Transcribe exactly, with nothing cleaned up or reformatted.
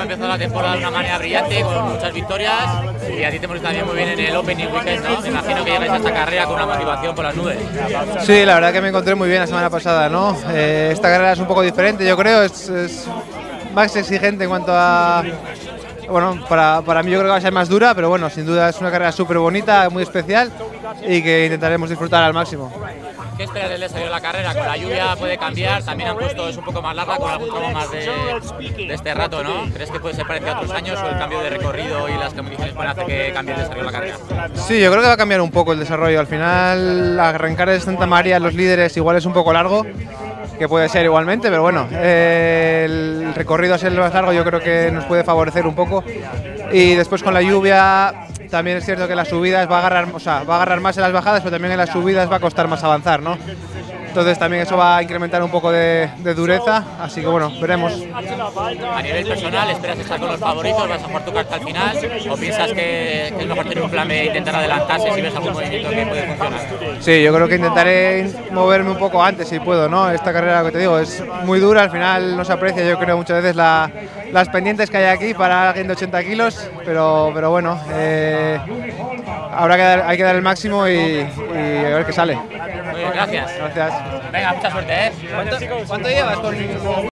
empezado la temporada de una manera brillante, con muchas victorias, y a ti te hemos visto también muy bien en el Opening Weekend, ¿no? Me imagino que llegáis a esta carrera con una motivación por las nubes. Sí, la verdad que me encontré muy bien la semana pasada, ¿no? Eh, esta carrera es un poco diferente, yo creo, es, es más exigente en cuanto a... Bueno, para, para mí yo creo que va a ser más dura, pero bueno, sin duda es una carrera súper bonita, muy especial y que intentaremos disfrutar al máximo. ¿Qué esperas del desarrollo de la carrera? Con la lluvia puede cambiar, también han puesto, es un poco más larga, con algún tramo más de, de este rato, ¿no? ¿Crees que puede ser parecido a otros años o el cambio de recorrido y las condiciones pueden hacer que cambie el desarrollo de la carrera? Sí, yo creo que va a cambiar un poco el desarrollo. Al final, arrancar de Santa María los líderes igual es un poco largo, que puede ser igualmente, pero bueno, eh, el recorrido a ser más largo yo creo que nos puede favorecer un poco. Y después con la lluvia también es cierto que las subidas va a agarrar, o sea, va a agarrar más en las bajadas, pero también en las subidas va a costar más avanzar, ¿no? Entonces también eso va a incrementar un poco de, de dureza, así que bueno, veremos. A nivel personal, ¿esperas estar con los favoritos? ¿Vas a jugar tu carta al final? ¿O piensas que, que es mejor tener un plan B e intentar adelantarse si ves algún movimiento que puede funcionar? Sí, yo creo que intentaré moverme un poco antes si puedo, ¿no? Esta carrera, que te digo, es muy dura, al final no se aprecia, yo creo muchas veces la, las pendientes que hay aquí para alguien de ochenta kilos, pero, pero bueno, eh, habrá que dar, hay que dar el máximo y, y a ver qué sale. Muy bien, gracias. Gracias. Venga, mucha suerte, ¿eh? ¿Cuánto, ¿cuánto llevas con...?